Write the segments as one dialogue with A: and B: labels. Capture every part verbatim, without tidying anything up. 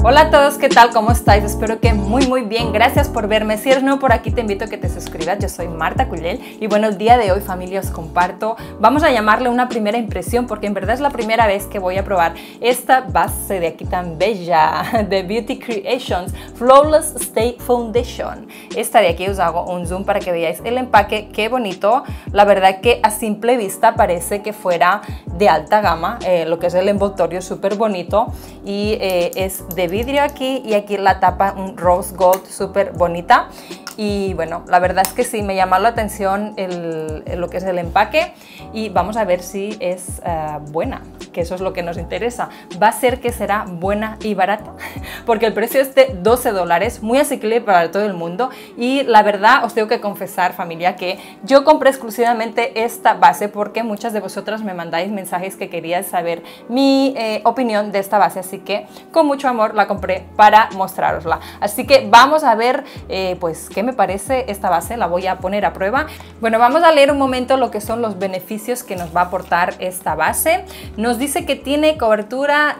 A: Hola a todos, ¿qué tal? ¿Cómo estáis? Espero que muy muy bien, gracias por verme. Si eres nuevo por aquí te invito a que te suscribas. Yo soy Marta Cullell y bueno, el día de hoy, familia, os comparto, vamos a llamarle una primera impresión porque en verdad es la primera vez que voy a probar esta base de aquí tan bella de Beauty Creations Flawless Stay Foundation. Esta de aquí os hago un zoom para que veáis el empaque, qué bonito. La verdad que a simple vista parece que fuera de alta gama, eh, lo que es el envoltorio súper bonito y eh, es de vidrio aquí y aquí la tapa un rose gold súper bonita. Y bueno, la verdad es que sí, me llamó la atención el, el, lo que es el empaque y vamos a ver si es uh, buena, que eso es lo que nos interesa. Va a ser que será buena y barata, porque el precio es de doce dólares, muy asequible para todo el mundo. Y la verdad os tengo que confesar, familia, que yo compré exclusivamente esta base porque muchas de vosotras me mandáis mensajes que queríais saber mi eh, opinión de esta base, así que con mucho amor la compré para mostrarosla. Así que vamos a ver eh, pues qué me parece esta base, la voy a poner a prueba. Bueno, vamos a leer un momento lo que son los beneficios que nos va a aportar esta base. Nos dice que tiene cobertura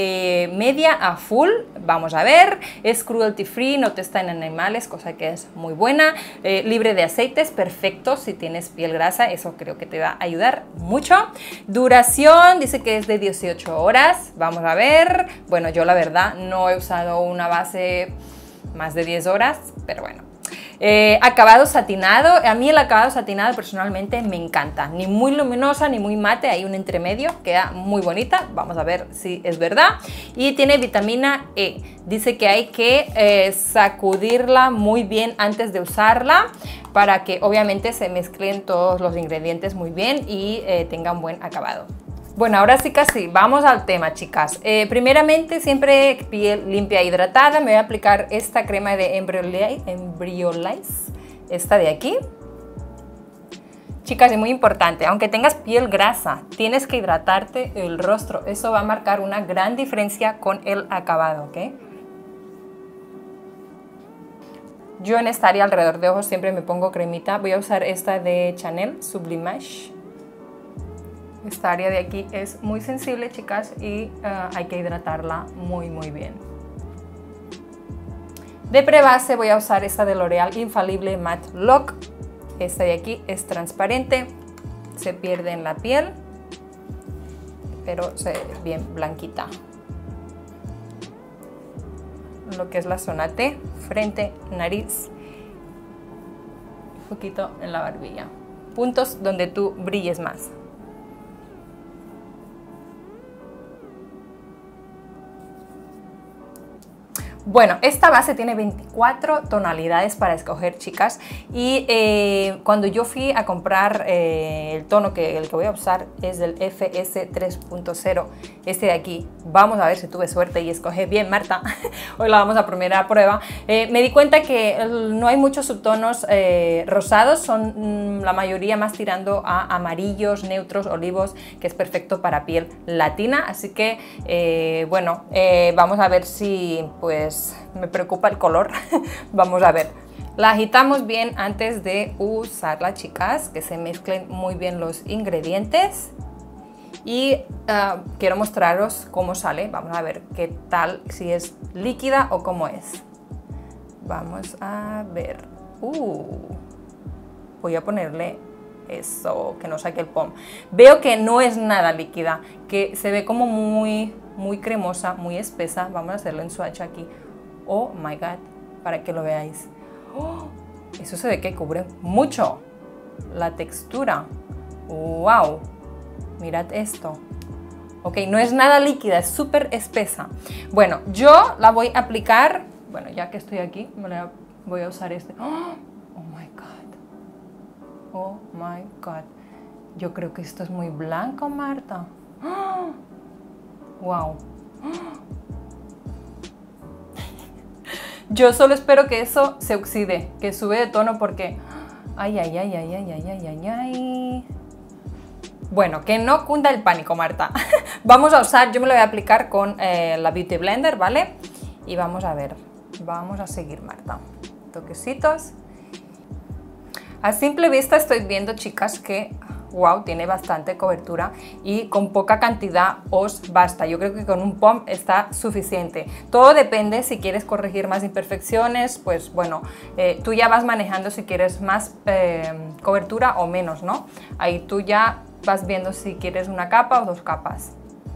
A: de media a full, vamos a ver, es cruelty free, no testa en animales, cosa que es muy buena, eh, libre de aceites, perfecto si tienes piel grasa, eso creo que te va a ayudar mucho. Duración, dice que es de dieciocho horas, vamos a ver. Bueno, yo la verdad no he usado una base más de diez horas, pero bueno. Eh, acabado satinado, a mí el acabado satinado personalmente me encanta, ni muy luminosa ni muy mate, hay un entremedio, queda muy bonita, vamos a ver si es verdad. Y tiene vitamina E, dice que hay que eh, sacudirla muy bien antes de usarla para que obviamente se mezclen todos los ingredientes muy bien y eh, tenga un buen acabado. Bueno, ahora sí casi vamos al tema, chicas. Eh, primeramente, siempre piel limpia e hidratada. Me voy a aplicar esta crema de Embryolize, esta de aquí. Chicas, es muy importante, aunque tengas piel grasa, tienes que hidratarte el rostro. Eso va a marcar una gran diferencia con el acabado, ¿ok? Yo en esta área alrededor de ojos siempre me pongo cremita. Voy a usar esta de Chanel Sublimage. Esta área de aquí es muy sensible, chicas, y uh, hay que hidratarla muy muy bien. De prebase voy a usar esta de L'Oreal Infallible Matte Lock. Esta de aquí es transparente, se pierde en la piel, pero se ve bien blanquita. Lo que es la zona T, frente, nariz, un poquito en la barbilla. Puntos donde tú brilles más. Bueno, esta base tiene veinticuatro tonalidades para escoger, chicas, y eh, cuando yo fui a comprar eh, el tono que el que voy a usar es del F S tres punto cero, este de aquí. Vamos a ver si tuve suerte y escogí bien, Marta. Hoy la vamos a poner a prueba. Eh, me di cuenta que no hay muchos subtonos eh, rosados, son mm, la mayoría más tirando a amarillos, neutros, olivos, que es perfecto para piel latina, así que eh, bueno, eh, vamos a ver si pues me preocupa el color. Vamos a ver. La agitamos bien antes de usarla, chicas, que se mezclen muy bien los ingredientes. Y uh, quiero mostraros cómo sale. Vamos a ver qué tal, si es líquida o cómo es. Vamos a ver. Uh, voy a ponerle eso, que no saque el pom. Veo que no es nada líquida, que se ve como muy, muy cremosa, muy espesa. Vamos a hacerlo en swatch aquí. Oh my god, para que lo veáis. Oh, eso se ve que cubre mucho la textura. Wow, mirad esto. Ok, no es nada líquida, es súper espesa. Bueno, yo la voy a aplicar. Bueno, ya que estoy aquí, me la voy a usar este. Oh, oh my god. Oh my god. Yo creo que esto es muy blanco, Marta. Oh, wow. Oh. Yo solo espero que eso se oxide, que sube de tono porque... Ay, ay, ay, ay, ay, ay, ay, ay, ay. Bueno, que no cunda el pánico, Marta. Vamos a usar, yo me lo voy a aplicar con eh, la Beauty Blender, ¿vale? Y vamos a ver, vamos a seguir, Marta. Toquecitos. A simple vista estoy viendo, chicas, que wow, tiene bastante cobertura y con poca cantidad os basta. Yo creo que con un pump está suficiente. Todo depende si quieres corregir más imperfecciones, pues bueno, eh, tú ya vas manejando si quieres más eh, cobertura o menos, ¿no? Ahí tú ya vas viendo si quieres una capa o dos capas.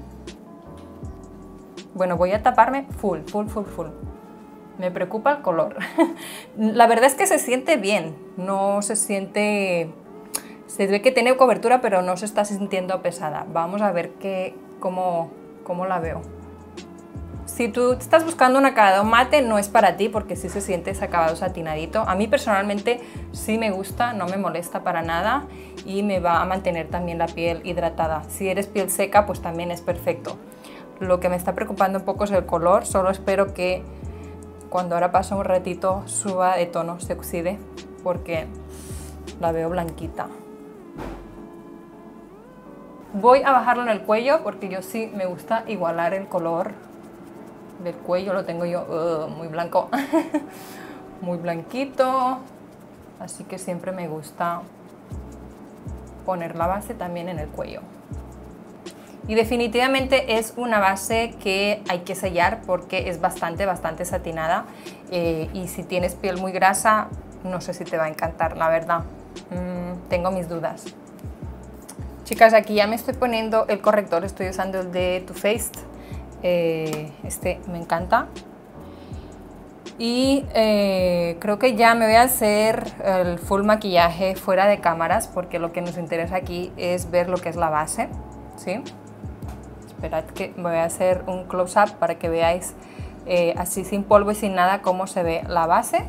A: Bueno, voy a taparme full, full, full, full. Me preocupa el color. La verdad es que se siente bien, no se siente... Se ve que tiene cobertura, pero no se está sintiendo pesada. Vamos a ver qué, cómo, cómo la veo. Si tú estás buscando un acabado mate, no es para ti, porque sí se siente ese acabado satinadito. A mí personalmente sí me gusta, no me molesta para nada y me va a mantener también la piel hidratada. Si eres piel seca, pues también es perfecto. Lo que me está preocupando un poco es el color, solo espero que cuando ahora pase un ratito suba de tono, se oxide, porque la veo blanquita. Voy a bajarlo en el cuello porque yo sí me gusta igualar el color del cuello, lo tengo yo uh, muy blanco, muy blanquito, así que siempre me gusta poner la base también en el cuello. Y definitivamente es una base que hay que sellar porque es bastante, bastante satinada. Eh, y si tienes piel muy grasa, no sé si te va a encantar, la verdad. Mm, tengo mis dudas. Chicas, aquí ya me estoy poniendo el corrector, estoy usando el de Too Faced. Eh, este me encanta. Y eh, creo que ya me voy a hacer el full maquillaje fuera de cámaras porque lo que nos interesa aquí es ver lo que es la base, ¿sí? Esperad que me voy a hacer un close-up para que veáis eh, así sin polvo y sin nada cómo se ve la base.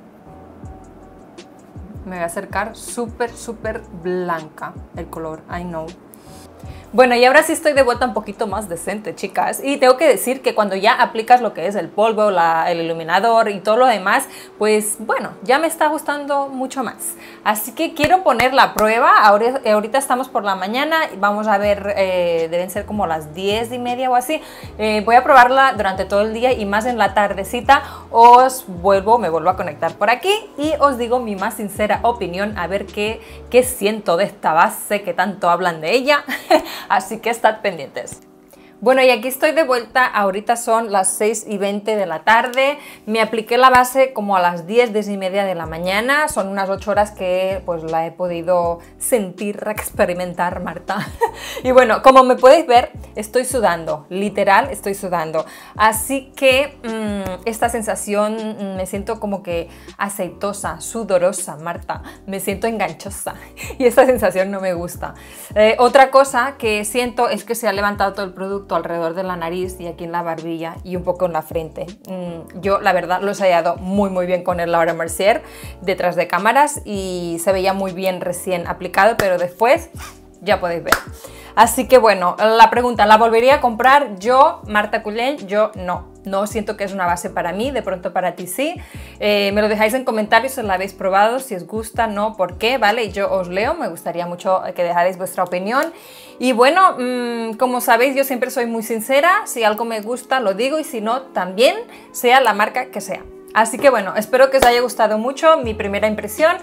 A: Me voy a acercar súper, súper blanca el color, I know. Bueno, y ahora sí estoy de vuelta un poquito más decente, chicas. Y tengo que decir que cuando ya aplicas lo que es el polvo, la, el iluminador y todo lo demás, pues bueno, ya me está gustando mucho más. Así que quiero poner la prueba. Ahora, ahorita estamos por la mañana y vamos a ver, eh, deben ser como las diez y media o así. Eh, voy a probarla durante todo el día y más en la tardecita os vuelvo, me vuelvo a conectar por aquí y os digo mi más sincera opinión, a ver qué, qué siento de esta base que tanto hablan de ella. Así que estad pendientes. Bueno, y aquí estoy de vuelta, ahorita son las seis y veinte de la tarde, me apliqué la base como a las diez, diez y media de la mañana, son unas ocho horas que pues la he podido sentir, experimentar, Marta. Y bueno, como me podéis ver, estoy sudando, literal estoy sudando, así que mmm, esta sensación mmm, me siento como que aceitosa, sudorosa, Marta, me siento enganchosa y esta sensación no me gusta. Eh, otra cosa que siento es que se ha levantado todo el producto alrededor de la nariz y aquí en la barbilla y un poco en la frente. Mm, yo la verdad lo he ensayado muy muy bien con el Laura Mercier detrás de cámaras y se veía muy bien recién aplicado, pero después ya podéis ver. Así que bueno, la pregunta, ¿la volvería a comprar? Yo, Marta Cullell, yo no. No siento que es una base para mí, de pronto para ti sí. Eh, me lo dejáis en comentarios si la habéis probado, si os gusta, no, por qué, ¿vale? Yo os leo, me gustaría mucho que dejarais vuestra opinión. Y bueno, mmm, como sabéis, yo siempre soy muy sincera, si algo me gusta lo digo y si no, también, sea la marca que sea. Así que bueno, espero que os haya gustado mucho mi primera impresión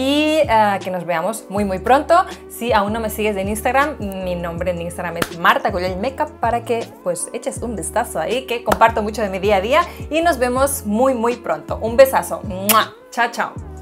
A: y uh, que nos veamos muy muy pronto. Si aún no me sigues en Instagram, mi nombre en Instagram es Marta Cullell Makeup para que pues eches un vistazo ahí, que comparto mucho de mi día a día y nos vemos muy muy pronto. Un besazo. ¡Mua! Chao, chao.